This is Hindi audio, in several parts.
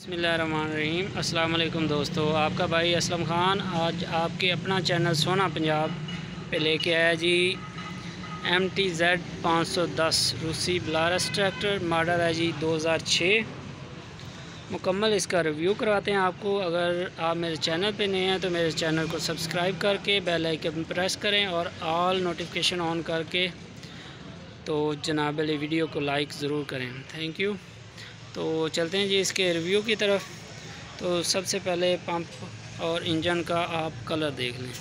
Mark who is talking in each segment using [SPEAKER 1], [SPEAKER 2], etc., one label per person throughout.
[SPEAKER 1] बिस्मिल्लाहिर्रहमानिर्रहीम। अस्सलाम वालेकुम दोस्तों, आपका भाई असलम ख़ान आज आपके अपना चैनल सोना पंजाब पे लेके आया जी MTZ 510 रूसी ब्लारस ट्रैक्टर। मॉडल है जी 2006। मुकम्मल इसका रिव्यू करवाते हैं आपको। अगर आप मेरे चैनल पे नए हैं तो मेरे चैनल को सब्सक्राइब करके बेल आइकन प्रेस करें और ऑल नोटिफिकेशन ऑन करके तो जनाब वाली वीडियो को लाइक ज़रूर करें। Thank you. तो चलते हैं जी इसके रिव्यू की तरफ। तो सबसे पहले पंप और इंजन का आप कलर देख लें।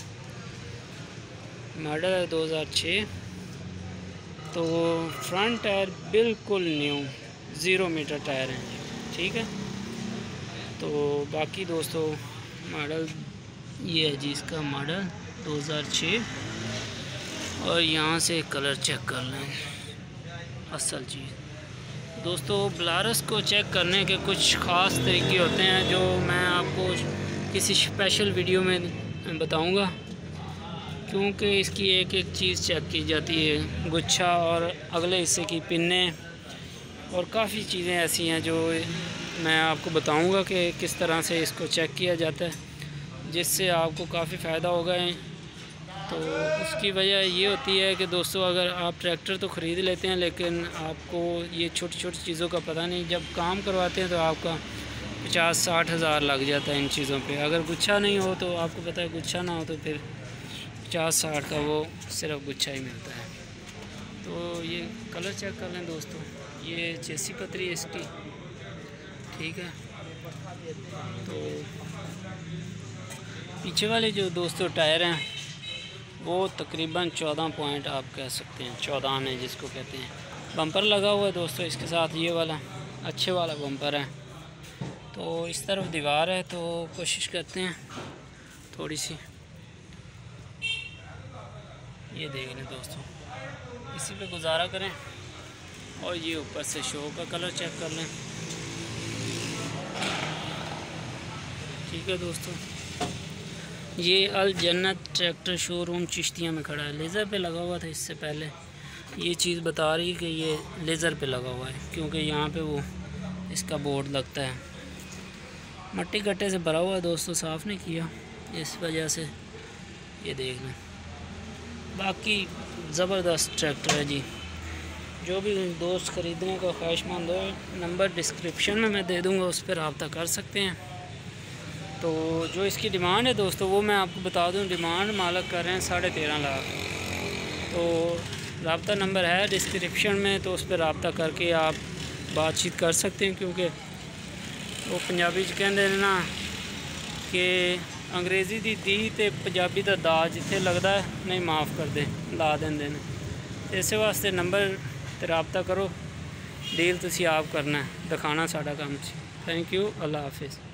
[SPEAKER 1] मॉडल है 2006। तो फ्रंट टायर बिल्कुल न्यू 0 मीटर टायर हैं, ठीक है। तो बाकी दोस्तों मॉडल ये है जी, इसका मॉडल 2006। और यहाँ से कलर चेक कर लें। असल चीज़ दोस्तों, ब्लारस को चेक करने के कुछ ख़ास तरीके होते हैं जो मैं आपको किसी स्पेशल वीडियो में बताऊंगा, क्योंकि इसकी एक एक चीज़ चेक की जाती है। गुच्छा और अगले हिस्से की पिन्ने और काफ़ी चीज़ें ऐसी हैं जो मैं आपको बताऊंगा कि किस तरह से इसको चेक किया जाता है, जिससे आपको काफ़ी फ़ायदा होगा। तो उसकी वजह ये होती है कि दोस्तों, अगर आप ट्रैक्टर तो ख़रीद लेते हैं लेकिन आपको ये छोटी छोटी चीज़ों का पता नहीं, जब काम करवाते हैं तो आपका 50-60 हज़ार लग जाता है इन चीज़ों पे। अगर गुच्छा नहीं हो तो आपको पता है, गुच्छा ना हो तो फिर 50-60 का वो सिर्फ गुच्छा ही मिलता है। तो ये कलर चेक कर लें दोस्तों। ये चेसी पतरी है इसकी, ठीक है। तो पीछे वाले जो दोस्तों टायर हैं वो तकरीबन 14 पॉइंट आप कह सकते हैं, 14 है जिसको कहते हैं। बम्पर लगा हुआ है दोस्तों इसके साथ, ये वाला अच्छे वाला बम्पर है। तो इस तरफ दीवार है, तो कोशिश करते हैं थोड़ी सी, ये देख लें दोस्तों, इसी पे गुजारा करें। और ये ऊपर से शो का कलर चेक कर लें, ठीक है दोस्तों। ये अल जन्नत ट्रैक्टर शोरूम चिश्तिया में खड़ा है। लेज़र पे लगा हुआ था इससे पहले, ये चीज़ बता रही कि ये लेज़र पे लगा हुआ है, क्योंकि यहाँ पे वो इसका बोर्ड लगता है। मट्टी गट्टे से भरा हुआ है दोस्तों, साफ़ नहीं किया, इस वजह से ये देख लें। बाकी ज़बरदस्त ट्रैक्टर है जी। जो भी दोस्त ख़रीदने का ख्वाहिशमंद हो, नंबर डिस्क्रिप्शन में मैं दे दूँगा, उस पर रब्ता कर सकते हैं। तो जो इसकी डिमांड है दोस्तों वो मैं आपको बता दूं। डिमांड मालिक कर रहे हैं 13.5 लाख। तो रब्ता नंबर है डिस्क्रिप्शन में, तो उस पर रब्ता करके आप बातचीत कर सकते हैं। क्योंकि वो पंजाबी च कहते हैं ना कि अंग्रेज़ी दी दी ते पंजाबी दा दा जिथे लगता है नहीं माफ़ कर दे ला देंदे ने। इस वास्ते नंबर ते रब्ता करो, डील तुसी आप करना है, दिखाना साडा काम सी। थैंक यू, अल्लाह हाफिज़।